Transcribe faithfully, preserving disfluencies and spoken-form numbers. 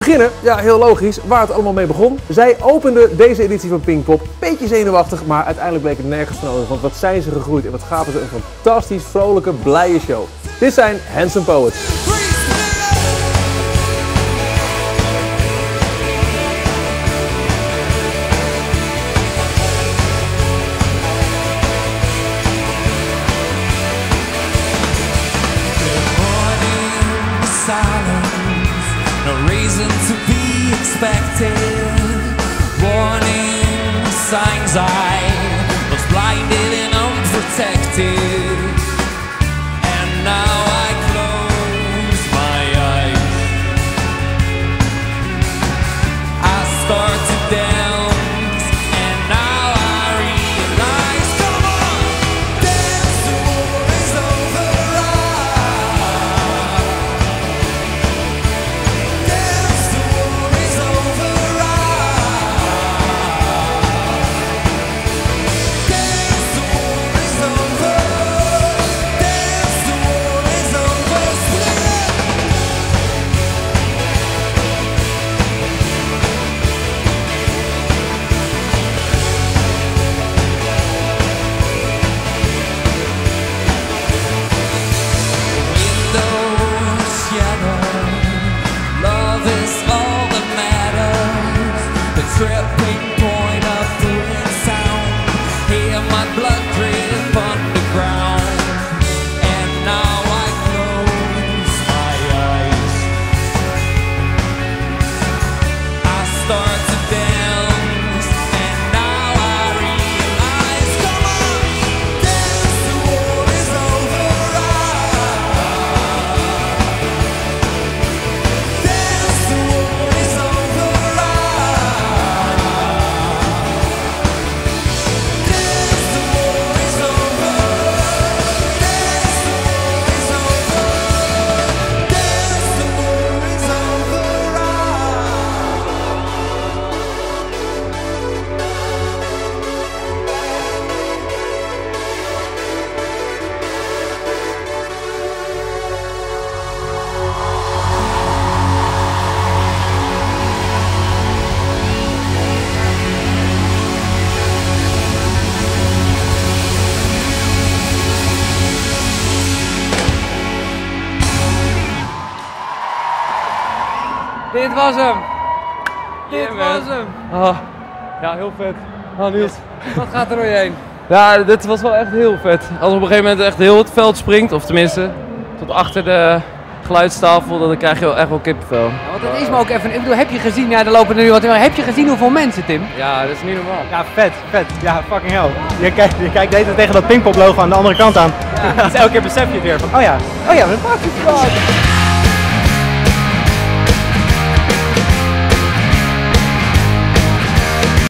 beginnen, ja heel logisch, waar het allemaal mee begon. Zij openden deze editie van Pinkpop, beetje zenuwachtig, maar uiteindelijk bleek het nergens van nodig. Want wat zijn ze gegroeid en wat gaven ze een fantastisch, vrolijke, blije show. Dit zijn Handsome Poets. Warning signs, I was blinded and unprotected, and now I close my eyes. I start to dance, and now I realize, come on, dance, the war is over. Dance, the war is over. Tripping point of the sound, hear my blood drip underground, and now I close my eyes. I start to dance, and now I realize, come on, dance, the war is over. Dance, the war is over. Dit was hem. Dit Yeah, was man. hem. Oh, ja, heel vet. Oh, niet. Wat gaat er door je heen? Ja, dit was wel echt heel vet. Als op een gegeven moment echt heel het veld springt, of tenminste tot achter de geluidstafel, dan krijg je wel echt wel kippenvel. Ja, want het is me ook even, ik bedoel, heb je gezien, ja, er lopen er nu wat in, maar heb je gezien hoeveel mensen, Tim? Ja, dat is niet normaal. Ja, vet, vet. Ja, fucking hell. Je kijkt, je kijkt de hele tijd tegen dat Pinkpop logo aan de andere kant aan. Ja. Dus elke keer besef je het weer van, oh ja, oh ja, dat maakt het wel.